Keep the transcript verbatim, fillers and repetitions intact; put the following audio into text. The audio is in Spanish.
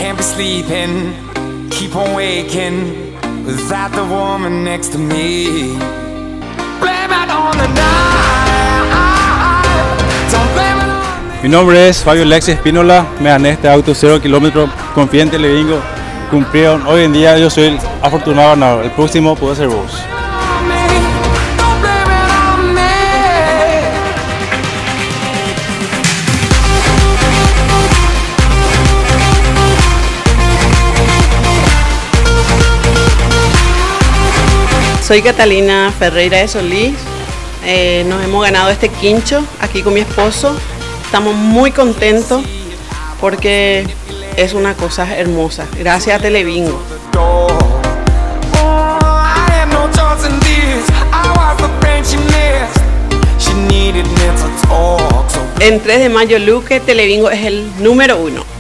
Can't be sleeping, keep on waking without the woman next to me. Blame it on the night. Don't blame it on me. Mi nombre es Fabio Lexi Espínola, me gané este auto cero kilómetros, confié en Televingo, cumplieron. Hoy en día yo soy el afortunado ganador, el próximo puede ser vos. Soy Catalina Ferreira de Solís, eh, nos hemos ganado este quincho aquí con mi esposo, estamos muy contentos porque es una cosa hermosa, gracias a Televingo. En tres de mayo Luque, Televingo es el número uno.